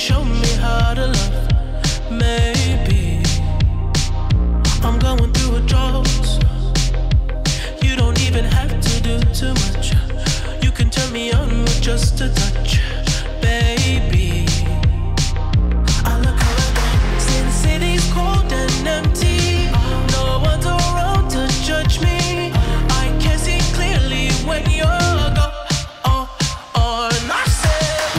show me how to love. Maybe I'm going through a drought. You don't even have to do too much. You can turn me on with just a touch, baby. I look around, see the city's cold and empty. No one's around to judge me. I can see clearly when you're gone. And I said,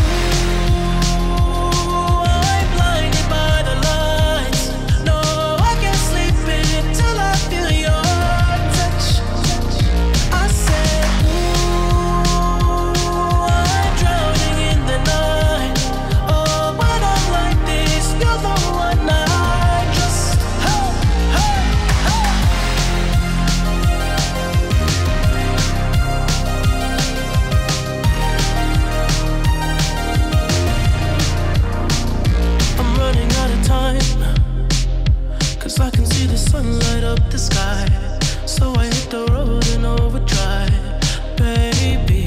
ooh, I'm blinded by the lights. No, I can't sleep until I feel your touch. I said, ooh, I'm drowning in the night. Oh, when I'm like this, you're the one I just, hey, hey, hey. I'm running out of time, 'cause I can see the sun light up the sky. So I hit the road in overdrive, baby.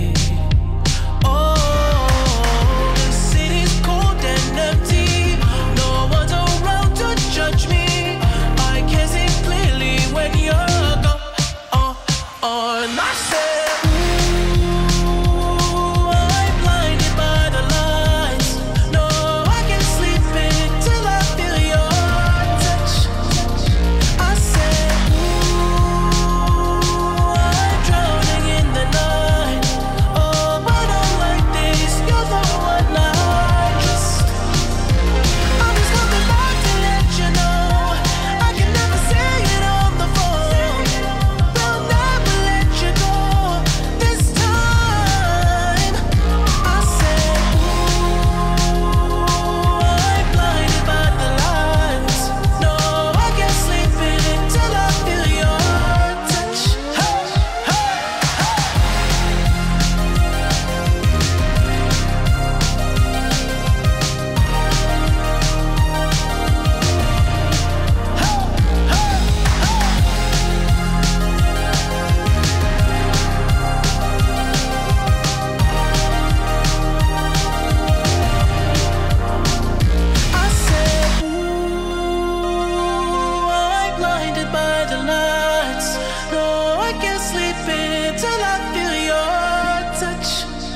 Oh, the city's cold and empty. No one's around to judge me. I can see clearly when you're gone. And I said, ooh, I'm blinded by the lights. No, I can't sleep until I feel your touch. I said, ooh, I'm drowning in the night. Oh, when I'm like this, you're the one I just. I'm just coming back to let you know I can never say it on the phone. Will never let you go this time. I said, ooh, I'm blinded by the lights. No, I can't sleep until I feel your touch. Hey, hey, hey. I said, ooh, I'm blinded by the lights. No, I can't sleep until I feel your touch.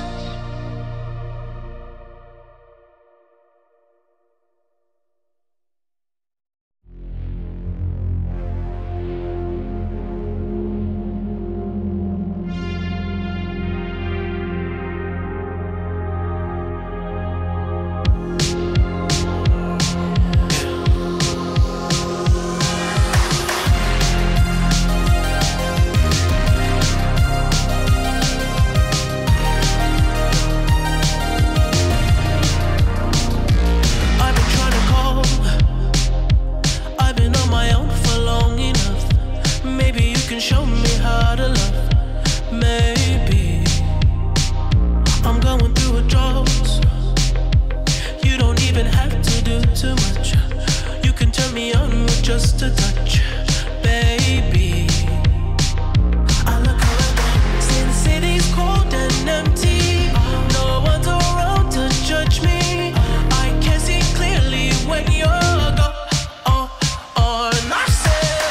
I've been trying to call. I've been on my own for long enough. Maybe you can show me how to love. Maybe I'm going through a drought. You don't even have to do too much. You can turn me on with just a touch, baby. I look around, see the city's cold and empty. No one's around to judge me. I can see clearly when you're gone. And I said,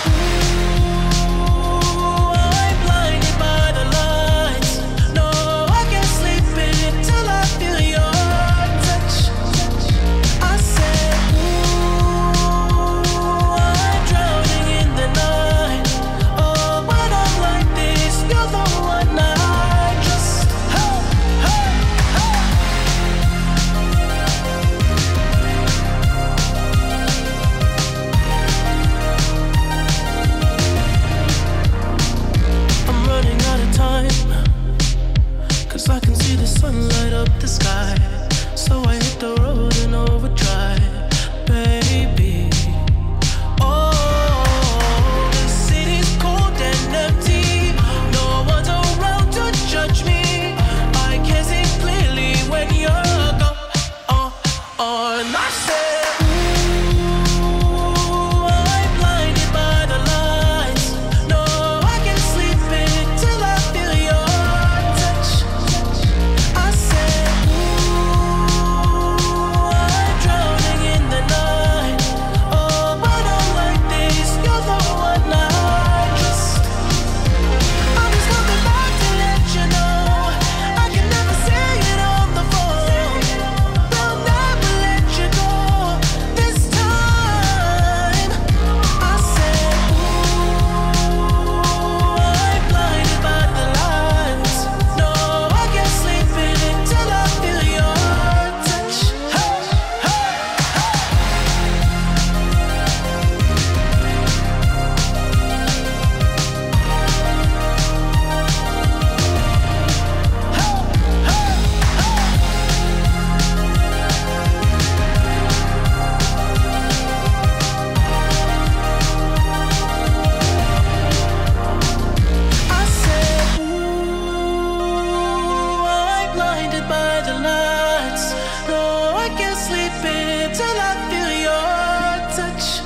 ooh, I'm blinded by the lights. No, I can't sleep until I feel your touch. I said, ooh, I'm drowning in the night. Oh, when I'm like this, you're the one I just, hey, hey, hey. I'm running out of time, 'cause I can see the sun light up the sky. So I hit the road in overdrive, baby. Oh, the city's cold and empty. No one's around to judge me. I can see clearly when you're gone. And I said, ooh, I'm blinded by the lights. No, I can't sleep until I feel your touch. I said, ooh, I'm the lights. No, I can't sleep until I feel your touch.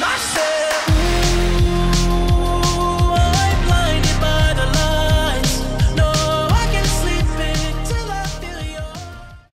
myself.